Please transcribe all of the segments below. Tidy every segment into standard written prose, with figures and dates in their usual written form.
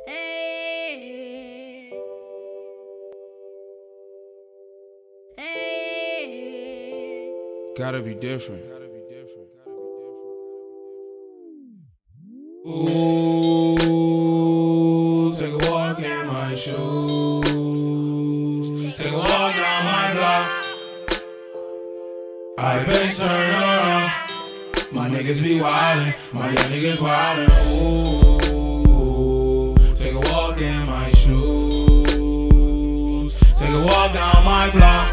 Hey, hey. Gotta be different. Ooh, take a walk in my shoes. Take a walk down my block. I bet you turn around. My niggas be wildin', my young niggas wildin'. Ooh, take a walk in my shoes. Take a walk down my block.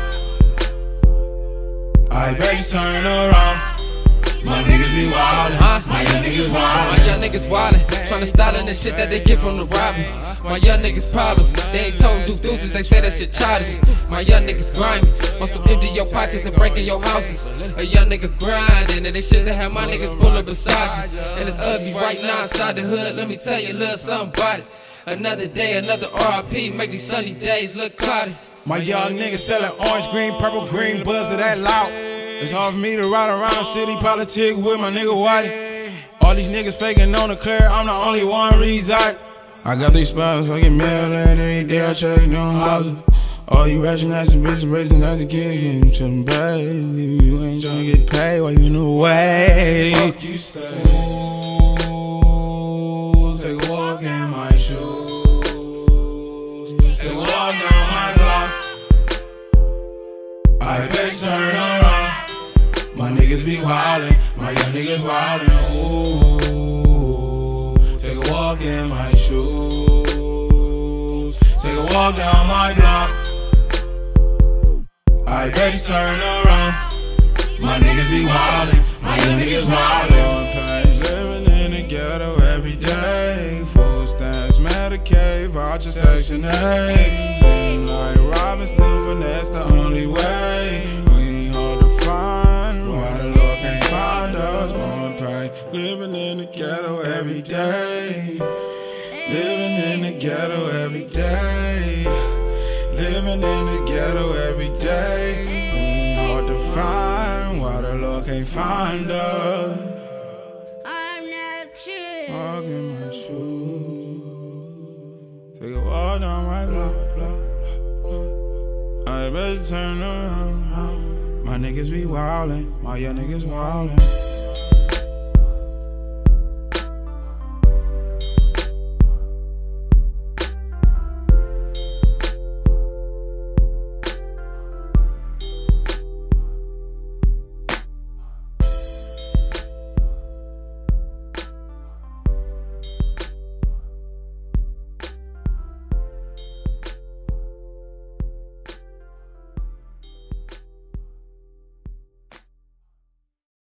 I bet you turn around. My niggas be wildin', my young niggas wildin'. My young niggas wildin', tryna style in the shit that they get from the robbing. My young niggas problems, they ain't told deuces, they say that shit childish. My young niggas grimy, on some empty your pockets and breaking your houses. A young nigga grindin', and they shoulda had my niggas pull up beside you. And it's ugly right now inside the hood, let me tell you a little something about it. Another day, another RIP, make these sunny days look cloudy. My young niggas sellin' orange, green, purple, green, buzz of that loud. It's hard for me to ride around city politics with my nigga Whitey. All these niggas faking on the clear, I'm the only one reside. I got these spots, I get mail every day, I check them houses. All you ratchet ass and bitches raising as a kid, getting to them baby. You ain't tryna get paid while you in the way. Fuck you say. Ooh, take a walk in my shoes. Take a walk down my block. I bet you turn around. My niggas be wildin', my young niggas wildin'. Ooh, take a walk in my shoes. Take a walk down my block. I bet you turn around. My niggas be wildin', my young niggas wildin'. Living in the ghetto every day. Food stamps, Medicaid, voucher Section 8. Seem like robbing, still finesse the only way. We ain't hard to find, why the Lord can't find us? One pain, living in the ghetto every day. Living in the ghetto every day. Living in the ghetto every day. We ain't hard to find, why the Lord can't find us? I'm not chill. Walk in my shoes. Take a walk down my block. I better turn around. My niggas be wildin', my young niggas wildin'.